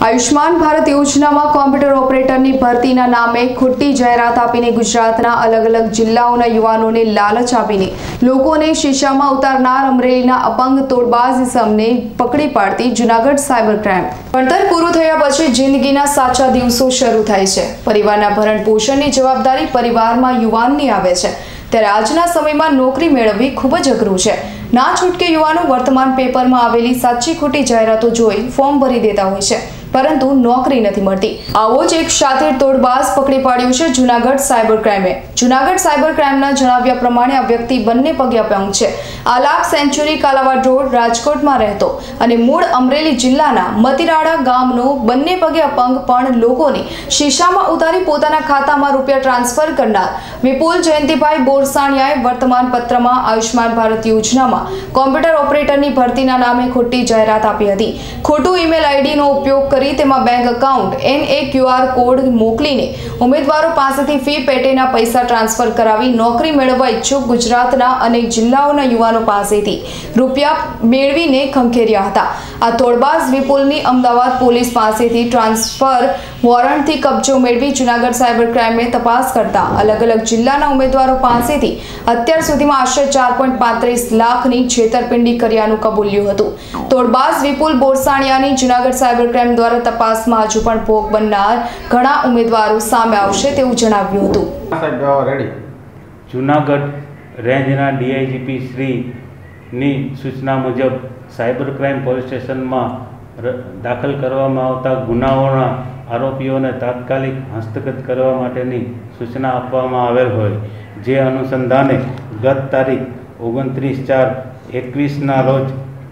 આયુષ્માન ભારત યોજનામાં કોમ્પ્યુટર ઓપરેટરની ભરતીના નામે ખોટી જાહેરાત આપીને ગુજરાતના અલગ અલગ જિલ્લાઓના યુવાનોને લાલચ આપીને લોકોને શીશામાં ઉતારનાર અમરેલીના અપંગ તોડબાજ ઇસમને પકડી પાડતી જૂનાગઢ સાયબર ક્રાઇમ। ભણતર પૂરું થયા પછી જિંદગીના સાચા દિવસો શરૂ થાય છે। પરિવારના ભરણ પોષણની જવાબદારી પરિવારમાં યુવાનની આવે છે, ત્યારે આજના સમયમાં નોકરી મેળવવી ખૂબ જ અઘરું છે। ના છૂટકે યુવાનો વર્તમાન પેપરમાં આવેલી સાચી ખોટી જાહેરાતો જોઈ ફોર્મ ભરી દેતા હોય છે, પરંતુ નોકરી નથી મળતી। આવો જ એક શાतिर તોડબાજ પકડી પાડ્યું છે જૂનાગઢ સાયબર ક્રાઇમે। જૂનાગઢ સાયબર ક્રાઇમના જણાવ્યા પ્રમાણે આ વ્યક્તિ બંને પગે અપંગ છે। આલાપ સેન્ચુરી કાલાવાડ રોડ રાજકોટમાં રહેતો અને મૂળ અમરેલી જિલ્લાના મતીરાડા ગામનો બંને પગે અપંગ પણ લોકોને શીશામાં ઉતારી પોતાના ખાતામાં રૂપિયા ટ્રાન્સફર કરનાર વિપુલ જયંતિભાઈ બોરસાણીયાએ વર્તમાન પત્રમાં આયુષ્માન ભારત યોજનામાં કોમ્પ્યુટર ઓપરેટરની ભરતીના નામે ખોટી જાહેરાત આપી હતી। ખોટું ઈમેલ આઈડીનો ઉપયોગ કરી તેમાં બેંક એકાઉન્ટ NAQR કોડ મોકલીને ઉમેદવારો પાસેથી ફી પેટેના પૈસા ટ્રાન્સફર કરાવી નોકરી મેળવવા ઈચ્છુક ગુજરાતના અનેક જિલ્લાઓના યુવાનો પાસેથી રૂપિયા મેળવીને ખંખેર્યા હતા। આ તોડબાજ વિપુલની અમદાવાદ પોલીસ પાસેથી ટ્રાન્સફર વોરંટથી કબજો મેળવી જૂનાગઢ સાયબર ક્રાઇમે તપાસ કરતા અલગ અલગ જિલ્લાના ઉમેદવારો પાસેથી અત્યાર સુધીમાં આશરે 4.35 લાખની છેતરપિંડી કર્યાનું કબૂલ્યું હતું। તોડબાજ વિપુલ બોરસાણીયાની જૂનાગઢ સાયબર ક્રાઇમ દ્વારા તપાસમાં હજુ પણ ભોગ બનનાર ઘણા ઉમેદવારો સામે આવશે તેવું જણાવ્યું હતું। જૂનાગઢ રેન્જના DIGP શ્રીની સૂચના મુજબ સાયબર ક્રાઇમ પોલીસ સ્ટેશનમાં દાખલ કરવામાં આવતા ગુનાઓના આરોપીઓને તાત્કાલિક હસ્તગત કરવા માટેની સૂચના આપવામાં આવેલ હોય, જે અનુસંધાને ગત તારીખ 29/4/21ના રોજ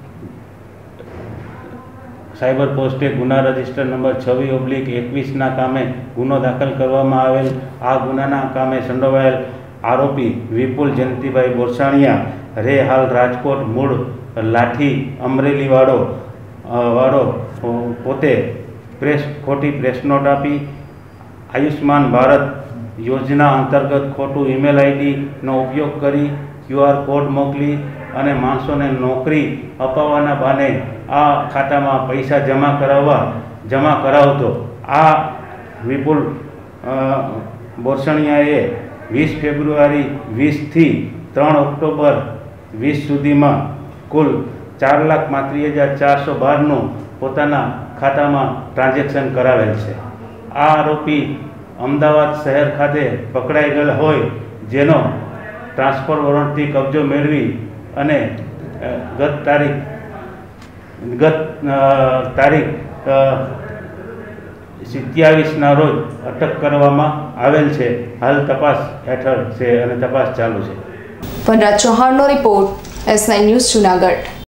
સાયબર પોસ્ટે ગુના રજિસ્ટર નંબર 26/21ના કામે ગુનો દાખલ કરવામાં આવેલ। આ ગુનાના કામે સંડોવાયેલ આરોપી વિપુલ જયંતિભાઈ બોરસાણીયા રે હાલ રાજકોટ, મૂળ લાઠી અમરેલી વાળો પોતે ખોટી પ્રેસ નોટ આપી આયુષ્માન ભારત યોજના અંતર્ગત ખોટું ઈમેલ આઈડીનો ઉપયોગ કરી QR કોડ મોકલી અને માણસોને નોકરી અપાવવાના બહાને આ ખાતામાં પૈસા જમા કરાવતો। આ વિપુલ બોરસણિયાએ 20 ફેબ્રુઆરી 20થી 3 ઓક્ટોબર 20 સુધીમાં કુલ 4,35,412નું પોતાના ખાતામાં ટ્રાન્ઝેક્શન કરાવેલ છે। આ આરોપી અમદાવાદ શહેર ખાતે પકડાઈ ગયેલ હોય, જેનો ટ્રાન્સફર વોરંટથી કબજો મેળવી અને ગત તારીખ 27ના રોજ અટક કરવામાં આવેલ છે। હાલ તપાસ હેઠળ છે અને તપાસ ચાલુ છે। વનરાજ ચૌહાણનો રિપોર્ટ, S9 ન્યૂઝ જૂનાગઢ।